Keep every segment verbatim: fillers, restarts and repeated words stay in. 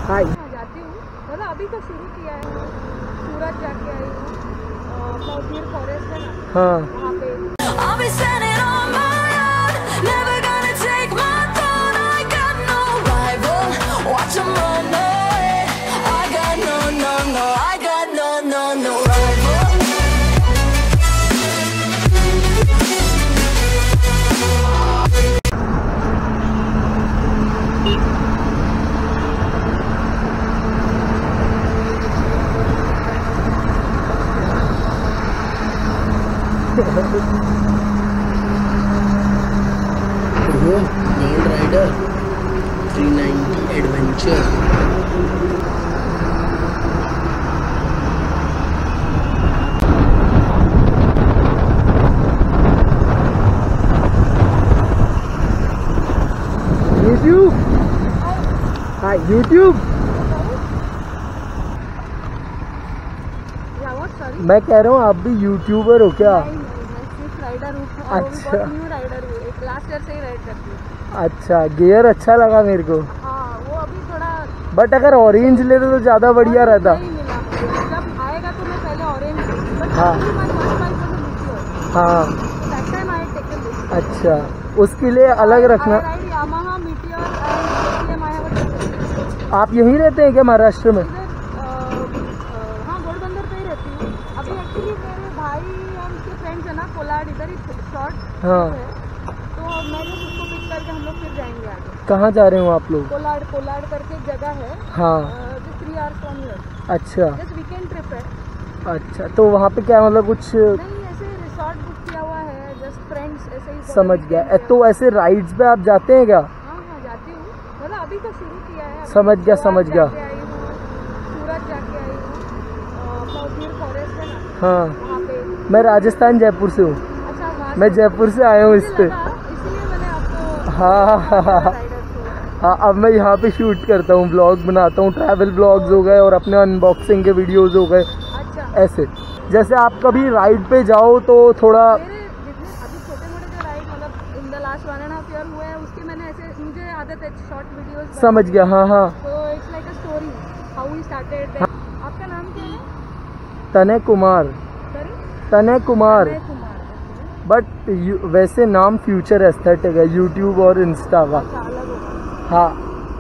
हाय। जाती हूँ, मतलब अभी तो शुरू किया है। सूरत जाके आई हूँ, अपना उदीर फॉरेस्ट है ना, हाँ वहाँ पे। Gold rider three ninety adventure. YouTube, hi YouTube. मैं कह रहा हूँ आप भी यूट्यूबर हो क्या? राइडर हूँ। अच्छा, न्यू राइडर हूँ, एक लास्ट ईयर से ही राइड करती हूँ। अच्छा, गियर अच्छा लगा मेरे को। हाँ, वो अभी थोड़ा, बट अगर ऑरेंज लेते तो ज़्यादा बढ़िया रहता। नहीं मिला मुझे। जब आएगा तो मैं पहले ऑरेंज लूँगी। हाँ हाँ, अच्छा, उसके लिए अलग रखना। आप यहीं रहते हैं क्या महाराष्ट्र में? हाँ, घोड़बंदर पे ही रहती हूँ अभी। एक्चुअली मेरे भाई और उसके फ्रेंड्स है ना, कोलाड इधर ही शॉर्ट। हाँ, तो मैं जो उसको पिक करके हम लोग फिर जाएंगे आगे। कहाँ जा रहे हो आप लोग? कोलाड, कोलाड करके एक जगह है। हाँ, just three hours from here. अच्छा, जस्ट वीकेंड ट्रिप है। अच्छा, तो वहाँ पे क्या मतलब कुछ? नहीं, ऐसे रिसॉर्ट बुक किया हुआ है, जस्ट फ्रेंड्स ऐसे ही। समझ गया। तो ऐसे राइड्स पे आप जाते हैं क्या? हाँ हाँ, जाती हूँ, मतलब अभी तो शुरू किया है। समझ गया, समझ गया। सूरत जाके आई हूँ, अपना उदीर फॉरेस्ट है ना, हाँ, वहाँ पे। मैं राजस्थान जयपुर से हूँ। अच्छा, वहाँ मैं जयपुर से आया हूँ इस पे। इसीलिए मैंने आपको। हाँ हाँ हाँ हाँ, अब मैं यहाँ पे शूट करता हूँ, ब्लॉग बनाता हूँ, ट्रैवल ब्लॉग्स हो गए और अपने अनबॉक्सिंग के वीडियोस हो गए। अच्छा, ऐसे जैसे आप कभी राइड पे जाओ तो थोड़ा। मेरे जितने अभी छोटे मोटे जो राइड, मतलब in the last one and half year हुए हैं, उसके मैंने ऐसे, मुझे आदत है शॉर्ट वीडियोस। समझ गया, हाँ हाँ। तो it's like a story, how we started. आपका नाम क्या है? तनय कुमार। तनय कुमार। तनय कुमार। बट वैसे नाम फ्यूचर एस्थेटिक है यूट्यूब और इंस्टा का। अच्छा, अलग होगा। हाँ,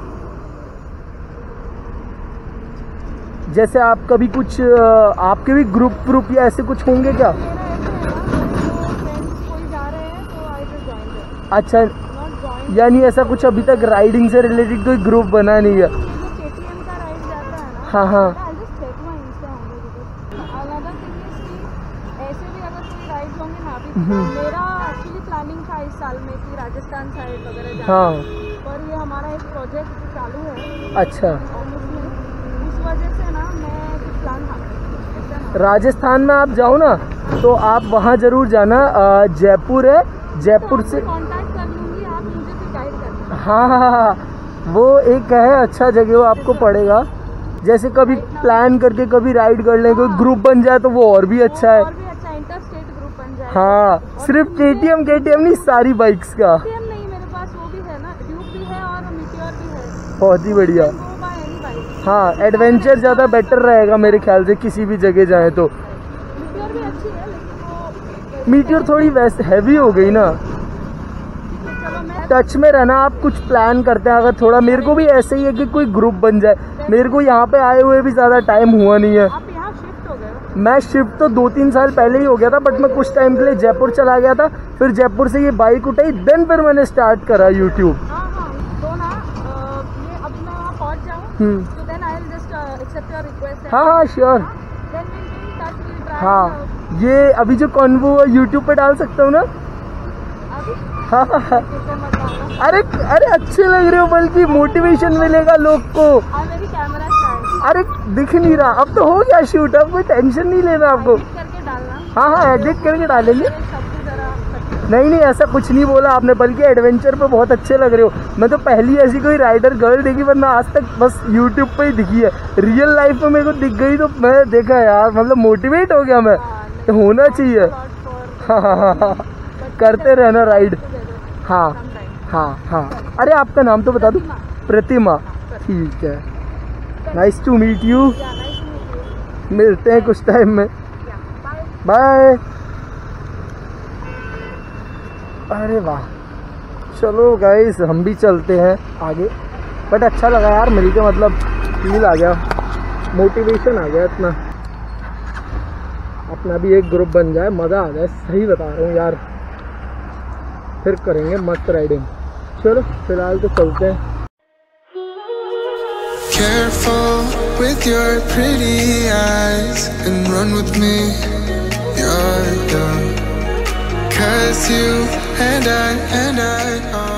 जैसे आप कभी कुछ, आपके भी ग्रुप ग्रुप या ऐसे कुछ होंगे क्या? मेरा ऐसे है ना, तो फ्रेंड्स कोई जा रहे हैं तो आई विल जॉइन देम। अच्छा, नॉट जॉइन। यानी ऐसा कुछ अभी तक राइडिंग से रिलेटेड कोई ग्रुप बना नहीं है? ये जो केटीएम का राइड जाता है ना, हाँ हाँ, I just check my insta handle. Another thing is कि ऐसे भी अगर कोई राइड्स होंगे ना, अभी मेरा एक्चुअली प्लानिंग था इस साल में कि राजस्थान साइड वगैरह जाना। हाँ, पर ये हमारा एक प्रोजेक्ट चालू है। अच्छा, और उसमें उस वजह से ना मैं कुछ प्लान था ऐसा ना। राजस्थान में आप जाओ ना तो आप वहाँ जरूर जाना। आ, जयपुर है, जयपुर तो से कांटेक्ट कर लूँगी, आप मुझे फिर गाइड करना। हाँ हाँ हाँ, वो एक है अच्छा जगह, वो आपको पड़ेगा। जैसे कभी प्लान करके कभी राइड कर लें, कोई ग्रुप बन जाए तो वो और भी अच्छा है। और भी अच्छा, इंटरस्टेट ग्रुप बन जाए। हाँ, सिर्फ केटीएम केटीएम नहीं, सारी बाइक्स का। केटीएम नहीं, मेरे पास वो भी है ना, ड्यूक भी है और मीटियोर भी है। बहुत ही बढ़िया। वो बाय एनी बाइक। हाँ, एडवेंचर ज़्यादा बेटर रहेगा मेरे ख्याल से, किसी भी जगह जाए तो। मीटियोर भी अच्छी है, लेकिन वो मीटियोर थोड़ी वैसे हैवी हो गई ना। चलो मैं टच में रहना, आप कुछ प्लान करते हैं अगर थोड़ा। मेरे को भी ऐसे ही है कि कोई ग्रुप बन जाए। मेरे को यहाँ पे आए हुए भी ज़्यादा टाइम हुआ नहीं है। आप यहाँ शिफ्ट हो गए हो? मैं शिफ्ट तो दो तीन साल पहले ही हो गया था, बट मैं कुछ टाइम के लिए जयपुर चला गया था। फिर जयपुर से ये बाइक उठाई, देन फिर मैंने स्टार्ट करा यूट्यूब। हाँ हाँ, तो ना अ, ये अभी मैं वहाँ पहुँच जाऊँ तो then I will just accept your request. हाँ हाँ, sure. Then will be in touch, will try. हाँ, ये अभी जो कॉन्वो यूट्यूब पे डाल सकता हूँ ना? अभी हाँ हाँ हाँ। किससे मत डालना। अरे अरे, अच्छे लग रहे हो, बल्कि मोटिवेशन मिलेगा लोग को। हाँ, मेरी कैमरा स्टाइल अरे दिख नहीं रहा, अब तो हो गया शूट, अब कोई टेंशन नहीं लेना आपको। करके डालना। हाँ हाँ, एडिट करके डालेंगे। सबको जरा नहीं नहीं, ऐसा कुछ नहीं बोला आपने, बल्कि एडवेंचर पे बहुत अच्छे लग रहे हो। मैं तो पहली ऐसी कोई राइडर गर्ल देखी, वरना आज तक बस यूट्यूब पे ही दिखी है। रियल लाइफ में मेरे को दिख गई तो मैं देखा यार, मतलब मोटिवेट हो गया मैं। तो होना चाहिए। हाँ हाँ हाँ हाँ, करते रहना राइड। हाँ हाँ हाँ, अरे आपका नाम तो बता दो। प्रतिमा, ठीक है। Nice to meet you. Yeah, nice to meet you. मिलते हैं कुछ टाइम में। Yeah, bye. बाय। अरे वाह, चलो गाइस हम भी चलते हैं आगे। बट अच्छा लगा यार मिल के, मतलब फील आ गया, मोटिवेशन आ गया इतना, अपना भी एक ग्रुप बन जाए, मज़ा आ जाए। सही बता रहा हूँ यार, फिर करेंगे मस्त राइडिंग। चलो फिलहाल तो चलते हैं। Careful with your pretty eyes and run with me, you're done. Cause you and I and I are